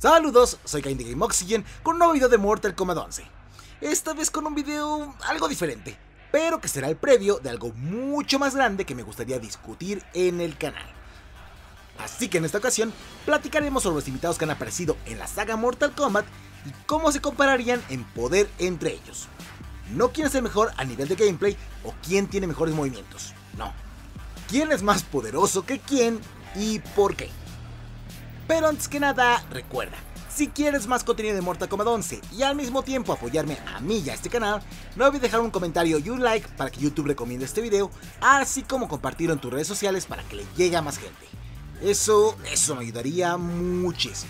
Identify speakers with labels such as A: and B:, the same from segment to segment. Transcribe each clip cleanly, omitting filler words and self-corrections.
A: Saludos, soy Cain de Game Oxygen con un nuevo video de Mortal Kombat 11. Esta vez con un video algo diferente, pero que será el previo de algo mucho más grande que me gustaría discutir en el canal. Así que en esta ocasión platicaremos sobre los invitados que han aparecido en la saga Mortal Kombat y cómo se compararían en poder entre ellos. No quién es el mejor a nivel de gameplay o quién tiene mejores movimientos, no. Quién es más poderoso que quién y por qué. Pero antes que nada, recuerda, si quieres más contenido de Mortal Kombat 11 y al mismo tiempo apoyarme a mí y a este canal, no olvides dejar un comentario y un like para que YouTube recomiende este video, así como compartirlo en tus redes sociales para que le llegue a más gente. Eso me ayudaría muchísimo.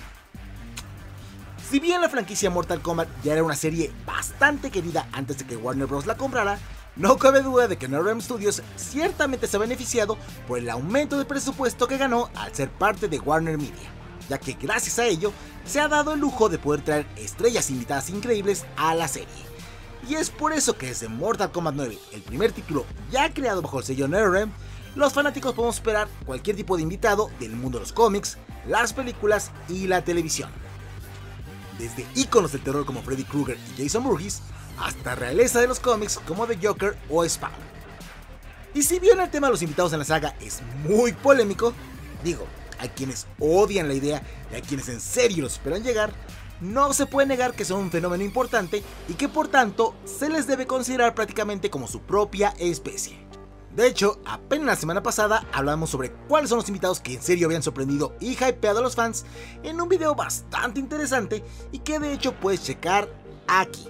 A: Si bien la franquicia Mortal Kombat ya era una serie bastante querida antes de que Warner Bros. La comprara, no cabe duda de que NetherRealm Studios ciertamente se ha beneficiado por el aumento de presupuesto que ganó al ser parte de Warner Media, ya que gracias a ello se ha dado el lujo de poder traer estrellas invitadas increíbles a la serie. Y es por eso que desde Mortal Kombat 9, el primer título ya creado bajo el sello NetherRealm, los fanáticos podemos esperar cualquier tipo de invitado del mundo de los cómics, las películas y la televisión. Desde íconos del terror como Freddy Krueger y Jason Voorhees, hasta realeza de los cómics como The Joker o Spawn. Y si bien el tema de los invitados en la saga es muy polémico, hay quienes odian la idea y hay quienes en serio los esperan llegar, no se puede negar que son un fenómeno importante y que por tanto se les debe considerar prácticamente como su propia especie. De hecho, apenas la semana pasada hablamos sobre cuáles son los invitados que en serio habían sorprendido y hypeado a los fans en un video bastante interesante y que de hecho puedes checar aquí.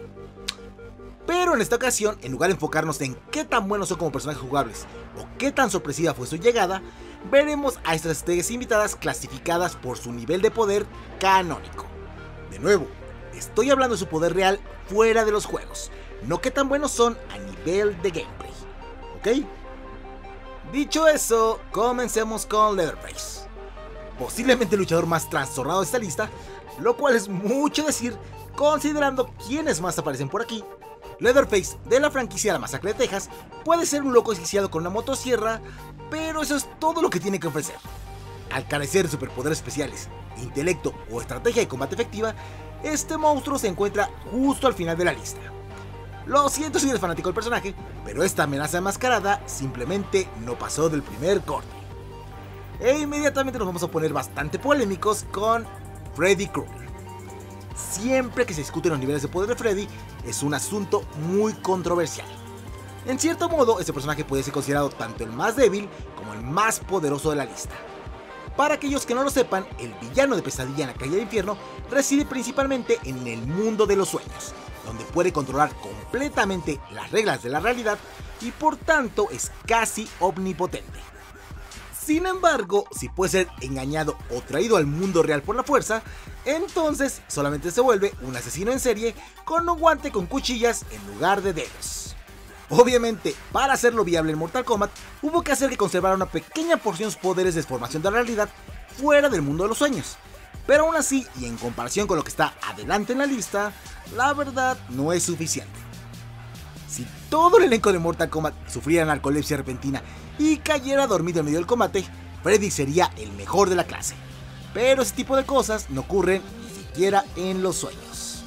A: Pero en esta ocasión, en lugar de enfocarnos en qué tan buenos son como personajes jugables o qué tan sorpresiva fue su llegada, veremos a estas estrellas invitadas clasificadas por su nivel de poder canónico. De nuevo, estoy hablando de su poder real fuera de los juegos, no qué tan buenos son a nivel de gameplay, ¿ok? Dicho eso, comencemos con Leatherface, posiblemente el luchador más trastornado de esta lista, lo cual es mucho decir considerando quiénes más aparecen por aquí. Leatherface, de la franquicia La Masacre de Texas, puede ser un loco desquiciado con una motosierra, pero eso es todo lo que tiene que ofrecer. Al carecer de superpoderes especiales, intelecto o estrategia de combate efectiva, este monstruo se encuentra justo al final de la lista. Lo siento si eres fanático del personaje, pero esta amenaza enmascarada simplemente no pasó del primer corte. E inmediatamente nos vamos a poner bastante polémicos con Freddy Krueger. Siempre que se discuten los niveles de poder de Freddy, es un asunto muy controversial. En cierto modo, este personaje puede ser considerado tanto el más débil como el más poderoso de la lista. Para aquellos que no lo sepan, el villano de Pesadilla en la calle del infierno reside principalmente en el mundo de los sueños, donde puede controlar completamente las reglas de la realidad y por tanto es casi omnipotente. Sin embargo, si puede ser engañado o traído al mundo real por la fuerza, entonces solamente se vuelve un asesino en serie con un guante con cuchillas en lugar de dedos. Obviamente, para hacerlo viable en Mortal Kombat, hubo que hacer que conservara una pequeña porción de sus poderes de formación de la realidad fuera del mundo de los sueños. Pero aún así, y en comparación con lo que está adelante en la lista, la verdad no es suficiente. Si todo el elenco de Mortal Kombat sufriera narcolepsia repentina y cayera dormido en medio del combate, Freddy sería el mejor de la clase. Pero ese tipo de cosas no ocurren ni siquiera en los sueños.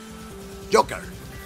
A: Joker.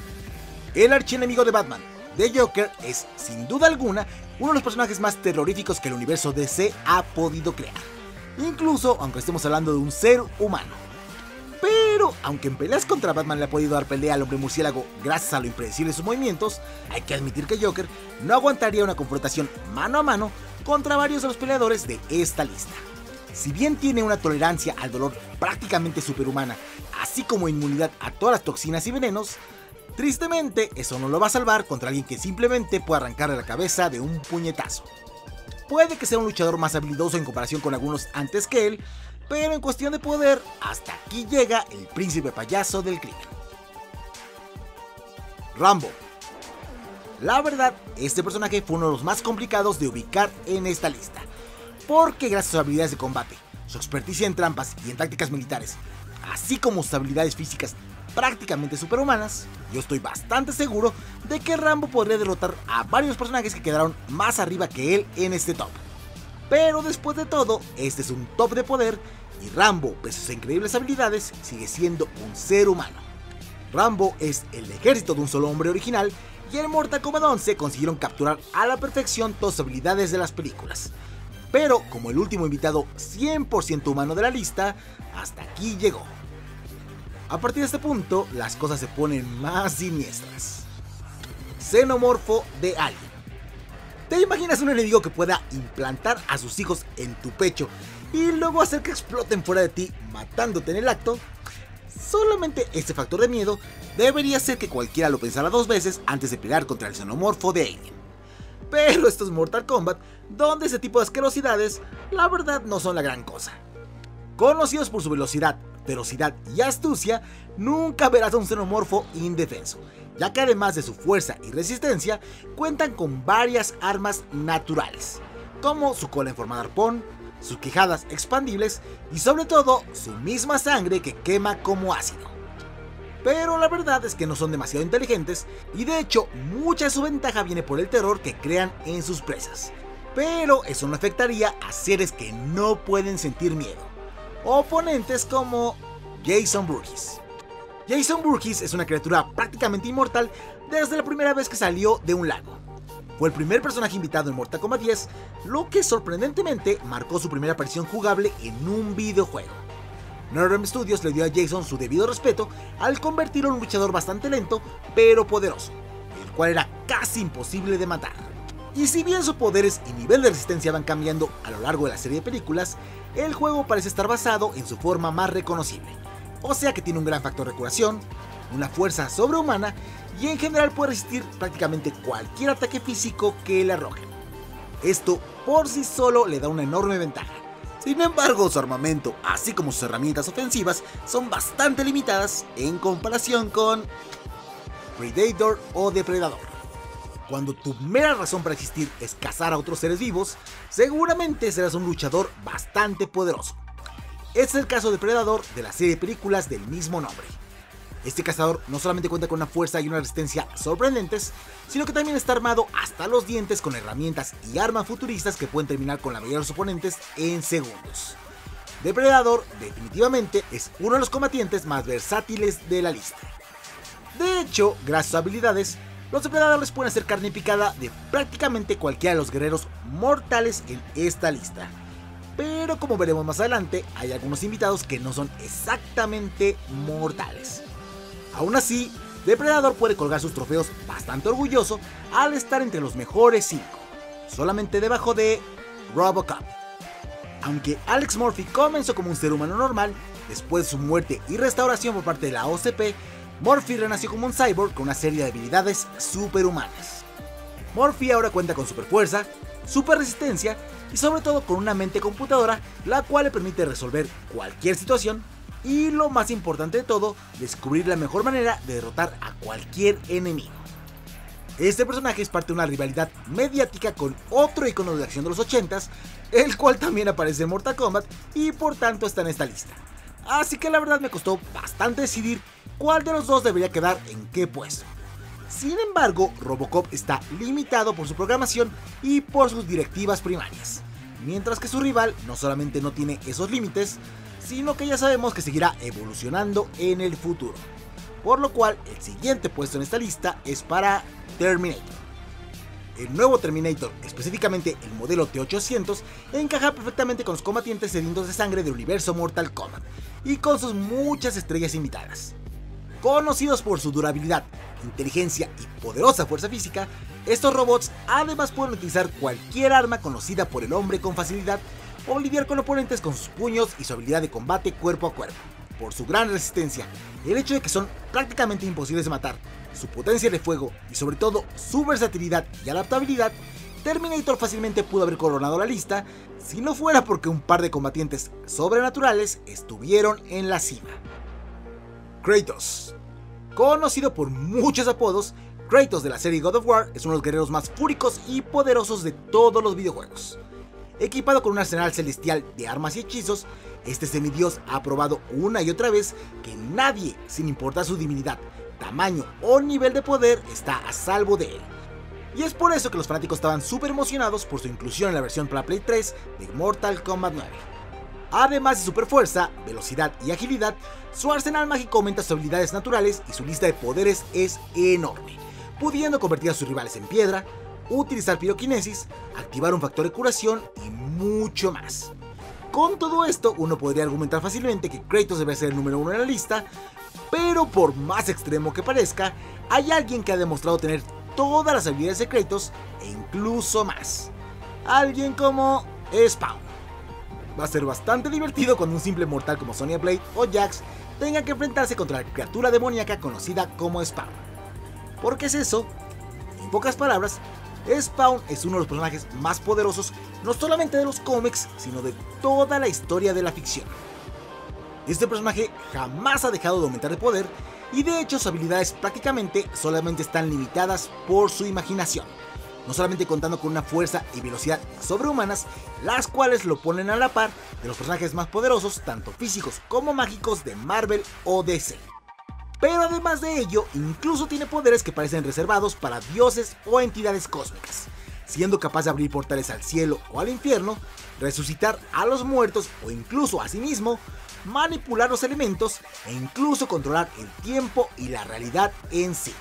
A: El archienemigo de Batman, The Joker, es sin duda alguna uno de los personajes más terroríficos que el universo DC ha podido crear, incluso aunque estemos hablando de un ser humano. Pero, aunque en peleas contra Batman le ha podido dar pelea al hombre murciélago gracias a lo impredecible de sus movimientos, hay que admitir que Joker no aguantaría una confrontación mano a mano contra varios de los peleadores de esta lista. Si bien tiene una tolerancia al dolor prácticamente superhumana, así como inmunidad a todas las toxinas y venenos, tristemente eso no lo va a salvar contra alguien que simplemente puede arrancarle la cabeza de un puñetazo. Puede que sea un luchador más habilidoso en comparación con algunos antes que él, pero en cuestión de poder, hasta aquí llega el príncipe payaso del crimen. Rambo. La verdad, este personaje fue uno de los más complicados de ubicar en esta lista, porque gracias a sus habilidades de combate, su experticia en trampas y en tácticas militares, así como sus habilidades físicas prácticamente superhumanas, yo estoy bastante seguro de que Rambo podría derrotar a varios personajes que quedaron más arriba que él en este top. Pero después de todo, este es un top de poder Y Rambo, pese a sus increíbles habilidades, sigue siendo un ser humano. Rambo es el ejército de un solo hombre original, y en Mortal Kombat 11 consiguieron capturar a la perfección todas las habilidades de las películas. Pero como el último invitado 100% humano de la lista, hasta aquí llegó. A partir de este punto, las cosas se ponen más siniestras. Xenomorfo de Alien. ¿Te imaginas un enemigo que pueda implantar a sus hijos en tu pecho y luego hacer que exploten fuera de ti, matándote en el acto? Solamente este factor de miedo debería hacer que cualquiera lo pensara 2 veces antes de pelear contra el xenomorfo de Alien. Pero esto es Mortal Kombat, donde ese tipo de asquerosidades, la verdad, no son la gran cosa. Conocidos por su velocidad, ferocidad y astucia, nunca verás a un xenomorfo indefenso, ya que además de su fuerza y resistencia, cuentan con varias armas naturales, como su cola en forma de arpón, sus quijadas expandibles y sobre todo su misma sangre que quema como ácido. Pero la verdad es que no son demasiado inteligentes y de hecho mucha de su ventaja viene por el terror que crean en sus presas. Pero eso no afectaría a seres que no pueden sentir miedo. Oponentes como Jason Voorhees. Jason Voorhees es una criatura prácticamente inmortal desde la primera vez que salió de un lago. Fue el primer personaje invitado en Mortal Kombat 10, lo que sorprendentemente marcó su primera aparición jugable en un videojuego. NetherRealm Studios le dio a Jason su debido respeto al convertirlo en un luchador bastante lento pero poderoso, el cual era casi imposible de matar. Y si bien sus poderes y nivel de resistencia van cambiando a lo largo de la serie de películas, el juego parece estar basado en su forma más reconocible, o sea que tiene un gran factor de curación, una fuerza sobrehumana y en general puede resistir prácticamente cualquier ataque físico que le arrojen. Esto por sí solo le da una enorme ventaja. Sin embargo, su armamento, así como sus herramientas ofensivas, son bastante limitadas en comparación con Predator o Depredador. Cuando tu mera razón para existir es cazar a otros seres vivos, seguramente serás un luchador bastante poderoso. Este es el caso de Predator de la serie de películas del mismo nombre. Este cazador no solamente cuenta con una fuerza y una resistencia sorprendentes, sino que también está armado hasta los dientes con herramientas y armas futuristas que pueden terminar con la mayoría de los oponentes en segundos. Depredador definitivamente es uno de los combatientes más versátiles de la lista. De hecho, gracias a sus habilidades, los depredadores pueden hacer carne picada de prácticamente cualquiera de los guerreros mortales en esta lista. Pero como veremos más adelante, hay algunos invitados que no son exactamente mortales. Aún así, Depredador puede colgar sus trofeos bastante orgulloso al estar entre los mejores 5, solamente debajo de Robocop. Aunque Alex Murphy comenzó como un ser humano normal, después de su muerte y restauración por parte de la OCP, Murphy renació como un cyborg con una serie de habilidades superhumanas. Murphy ahora cuenta con super fuerza, super resistencia y sobre todo con una mente computadora, la cual le permite resolver cualquier situación y, lo más importante de todo, descubrir la mejor manera de derrotar a cualquier enemigo. Este personaje es parte de una rivalidad mediática con otro icono de la acción de los 80s, el cual también aparece en Mortal Kombat y por tanto está en esta lista. Así que la verdad me costó bastante decidir cuál de los dos debería quedar en qué puesto. Sin embargo, Robocop está limitado por su programación y por sus directivas primarias, mientras que su rival no solamente no tiene esos límites, sino que ya sabemos que seguirá evolucionando en el futuro. Por lo cual, el siguiente puesto en esta lista es para Terminator. El nuevo Terminator, específicamente el modelo T-800, encaja perfectamente con los combatientes sedientos de sangre del universo Mortal Kombat, y con sus muchas estrellas invitadas. Conocidos por su durabilidad, inteligencia y poderosa fuerza física, estos robots además pueden utilizar cualquier arma conocida por el hombre con facilidad, o lidiar con oponentes con sus puños y su habilidad de combate cuerpo a cuerpo. Por su gran resistencia, el hecho de que son prácticamente imposibles de matar, su potencia de fuego y sobre todo su versatilidad y adaptabilidad, Terminator fácilmente pudo haber coronado la lista si no fuera porque un par de combatientes sobrenaturales estuvieron en la cima. Kratos. Conocido por muchos apodos, Kratos de la serie God of War es uno de los guerreros más fúricos y poderosos de todos los videojuegos. Equipado con un arsenal celestial de armas y hechizos, este semidios ha probado una y otra vez que nadie, sin importar su divinidad, tamaño o nivel de poder, está a salvo de él. Y es por eso que los fanáticos estaban súper emocionados por su inclusión en la versión para Play 3 de Mortal Kombat 9. Además de super fuerza, velocidad y agilidad, su arsenal mágico aumenta sus habilidades naturales y su lista de poderes es enorme, pudiendo convertir a sus rivales en piedra, utilizar piroquinesis, activar un factor de curación y mucho más. Con todo esto, uno podría argumentar fácilmente que Kratos debe ser el número 1 en la lista, pero por más extremo que parezca, hay alguien que ha demostrado tener todas las habilidades de Kratos e incluso más. Alguien como Spawn. Va a ser bastante divertido cuando un simple mortal como Sonya Blade o Jax tenga que enfrentarse contra la criatura demoníaca conocida como Spawn. ¿Por qué es eso? En pocas palabras, Spawn es uno de los personajes más poderosos no solamente de los cómics, sino de toda la historia de la ficción. Este personaje jamás ha dejado de aumentar de poder y de hecho sus habilidades prácticamente solamente están limitadas por su imaginación, no solamente contando con una fuerza y velocidad sobrehumanas, las cuales lo ponen a la par de los personajes más poderosos, tanto físicos como mágicos de Marvel o DC. Pero además de ello, incluso tiene poderes que parecen reservados para dioses o entidades cósmicas, siendo capaz de abrir portales al cielo o al infierno, resucitar a los muertos o incluso a sí mismo, manipular los elementos e incluso controlar el tiempo y la realidad en sí.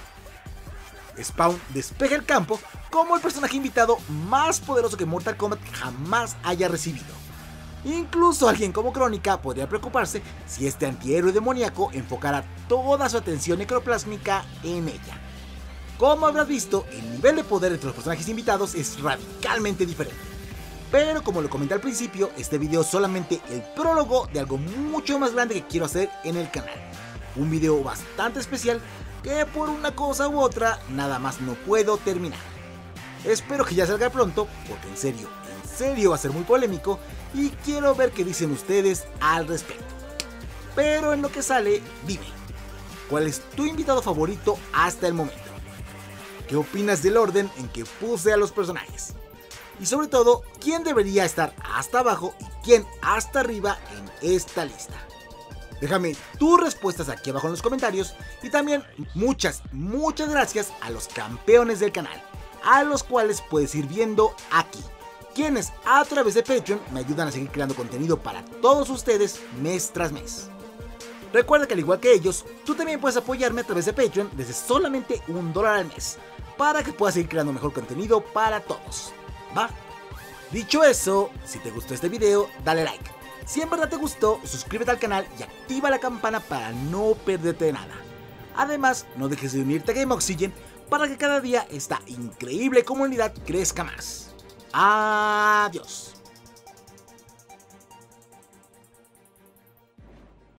A: Spawn despeja el campo como el personaje invitado más poderoso que Mortal Kombat jamás haya recibido. Incluso alguien como Crónica podría preocuparse si este antihéroe demoníaco enfocara toda su atención necroplásmica en ella. Como habrás visto, el nivel de poder entre los personajes invitados es radicalmente diferente. Pero como lo comenté al principio, este video es solamente el prólogo de algo mucho más grande que quiero hacer en el canal. Un video bastante especial que por una cosa u otra nada más no puedo terminar. Espero que ya salga pronto, porque en serio va a ser muy polémico y quiero ver qué dicen ustedes al respecto. Pero en lo que sale, dime, ¿cuál es tu invitado favorito hasta el momento? ¿Qué opinas del orden en que puse a los personajes? Y sobre todo, ¿quién debería estar hasta abajo y quién hasta arriba en esta lista? Déjame tus respuestas aquí abajo en los comentarios y también muchas gracias a los campeones del canal, a los cuales puedes ir viendo aquí, quienes a través de Patreon me ayudan a seguir creando contenido para todos ustedes mes tras mes. Recuerda que al igual que ellos, tú también puedes apoyarme a través de Patreon desde solamente $1 al mes, para que puedas seguir creando mejor contenido para todos, ¿va? Dicho eso, si te gustó este video, dale like. Si en verdad te gustó, suscríbete al canal y activa la campana para no perderte de nada. Además, no dejes de unirte a Game Oxygen para que cada día esta increíble comunidad crezca más. Adiós.